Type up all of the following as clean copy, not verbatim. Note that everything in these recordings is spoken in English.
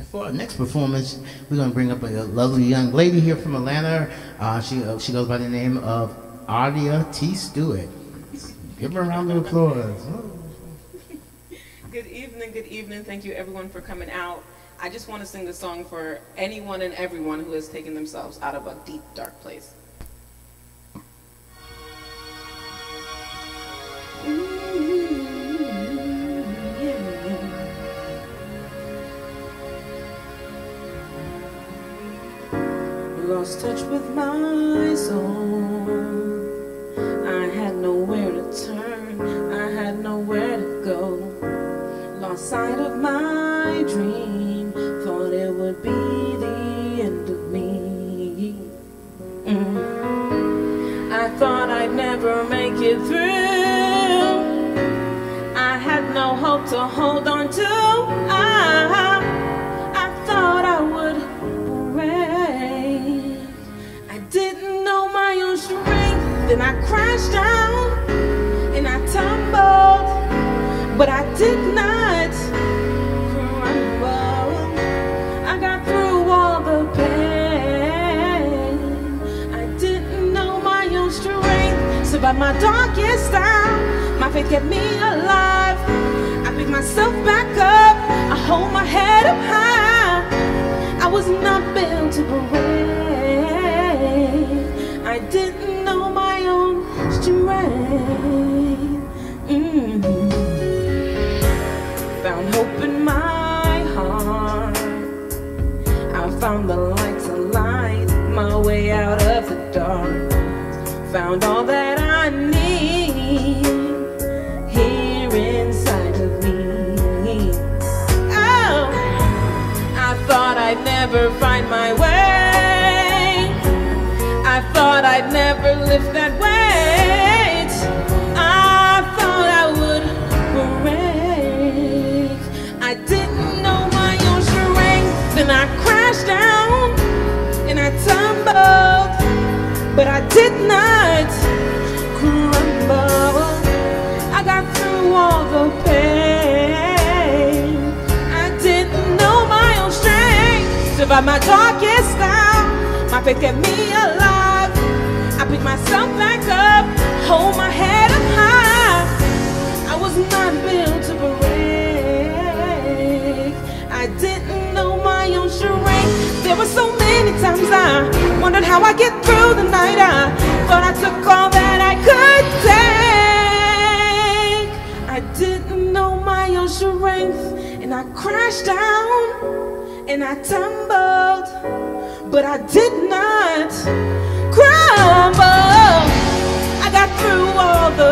For our next performance, we're going to bring up a lovely young lady here from Atlanta. She goes by the name of ARIA T. Stewart. Give her a round of applause. Good evening. Thank you everyone for coming out. I just want to sing this song for anyone and everyone who has taken themselves out of a deep, dark place. Lost touch with my soul. I had nowhere to turn, I had nowhere to go. Lost sight of my dream, thought it would be the end of me. I thought I'd never make it through. I had no hope to hold on to. I thought I would break. I didn't know my own strength. Then I crashed down and I tumbled, but I did not crumble. I got through all the pain. I didn't know my own strength. So by my darkest hour, my faith kept me alive. I pick myself back up, I hold my head up high. I was not built to break. I didn't know my own strength. Found hope in my heart. I found the light to light my way out of the dark. Found all that I need here inside of me. Oh, I thought I'd never find my way. I thought I'd never lift that weight. I thought I would break. I didn't know my own strength. Then I crashed down and I tumbled, but I did not crumble. I got through all the pain. I didn't know my own strength. Survived my darkest hour. My faith kept me alive. I pick myself back up, hold my head up high. I was not built to break. I didn't know my own strength. There were so many times I wondered how I get through the night. I thought I took all that I could take. I didn't know my own strength, and I crashed down and I tumbled, but I did not crumble. I got through all the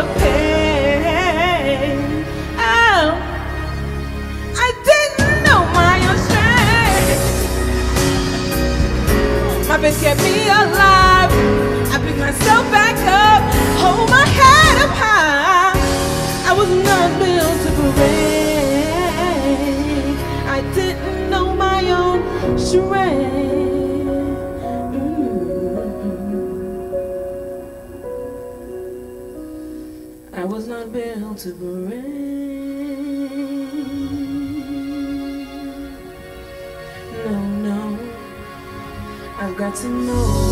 pain. Oh, I didn't know my own strength. My faith kept me alive. I picked myself back up, hold my head up high. I was not built to break. I didn't know my own strength. I was not built to break. No, I've got to know.